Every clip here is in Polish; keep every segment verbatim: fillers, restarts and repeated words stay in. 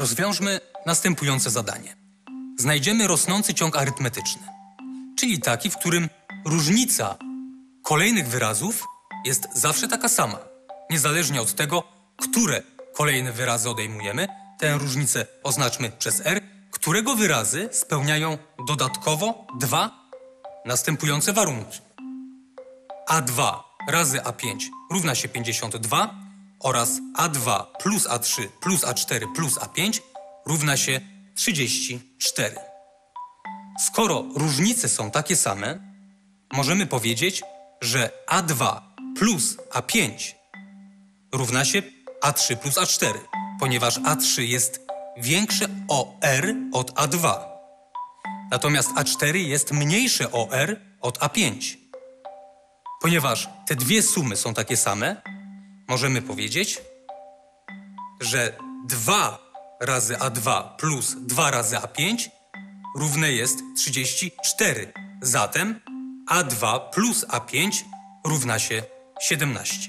Rozwiążmy następujące zadanie. Znajdziemy rosnący ciąg arytmetyczny, czyli taki, w którym różnica kolejnych wyrazów jest zawsze taka sama, niezależnie od tego, które kolejne wyrazy odejmujemy. Tę różnicę oznaczmy przez R, którego wyrazy spełniają dodatkowo dwa następujące warunki. A dwa razy A pięć równa się pięćdziesiąt dwa oraz A dwa plus A trzy plus A cztery plus A pięć równa się trzydzieści cztery. Skoro różnice są takie same, możemy powiedzieć, że A dwa plus A pięć równa się A trzy plus A cztery, ponieważ A trzy jest większe o R od A dwa. Natomiast A cztery jest mniejsze o R od A pięć. Ponieważ te dwie sumy są takie same, możemy powiedzieć, że dwa razy A dwa plus dwa razy A pięć równe jest trzydzieści cztery. Zatem A dwa plus A pięć równa się siedemnaście.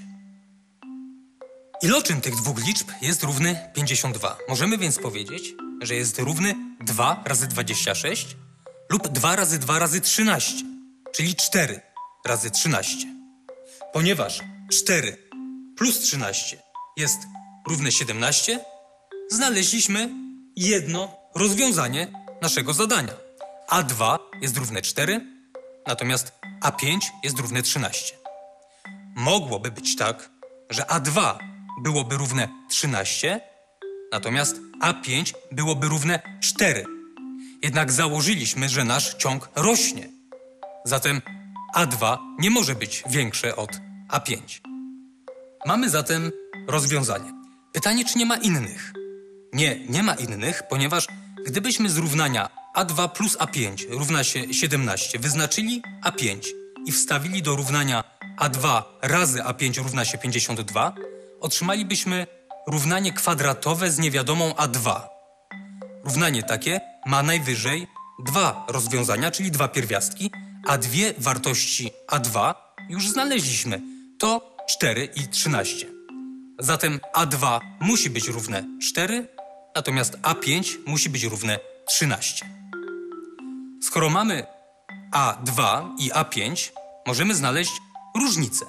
Iloczyn tych dwóch liczb jest równy pięćdziesiąt dwa. Możemy więc powiedzieć, że jest równy dwa razy dwadzieścia sześć lub dwa razy dwa razy trzynaście, czyli cztery razy trzynaście. Ponieważ cztery plus trzynaście jest równe siedemnaście, znaleźliśmy jedno rozwiązanie naszego zadania. A dwa jest równe cztery, natomiast A pięć jest równe trzynaście. Mogłoby być tak, że A dwa byłoby równe trzynaście, natomiast A pięć byłoby równe cztery. Jednak założyliśmy, że nasz ciąg rośnie. Zatem A dwa nie może być większe od A pięć. Mamy zatem rozwiązanie. Pytanie, czy nie ma innych? Nie, nie ma innych, ponieważ gdybyśmy z równania A dwa plus A pięć równa się siedemnaście wyznaczyli A pięć i wstawili do równania A dwa razy A pięć równa się pięćdziesiąt dwa, otrzymalibyśmy równanie kwadratowe z niewiadomą A dwa. Równanie takie ma najwyżej dwa rozwiązania, czyli dwa pierwiastki, a dwie wartości A dwa już znaleźliśmy. To cztery i trzynaście. Zatem A dwa musi być równe cztery, natomiast A pięć musi być równe trzynaście. Skoro mamy A dwa i A pięć, możemy znaleźć różnicę.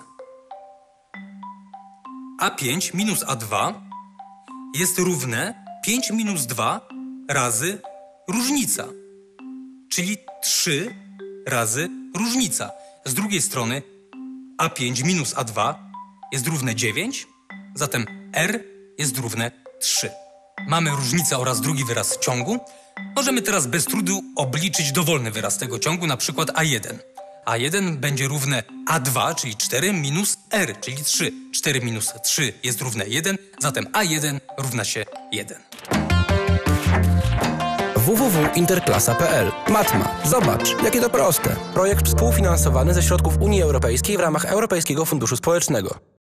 A pięć minus A dwa jest równe pięć minus dwa razy różnica, czyli trzy razy różnica. Z drugiej strony A pięć minus A dwa jest równe dziewięć, zatem R jest równe trzy. Mamy różnicę oraz drugi wyraz ciągu. Możemy teraz bez trudu obliczyć dowolny wyraz tego ciągu, na przykład A jeden. A jeden będzie równe A dwa, czyli cztery, minus R, czyli trzy. cztery minus trzy jest równe jeden, zatem A jeden równa się jeden. w w w kropka interklasa kropka p l. Matma. Zobacz, jakie to proste. Projekt współfinansowany ze środków Unii Europejskiej w ramach Europejskiego Funduszu Społecznego.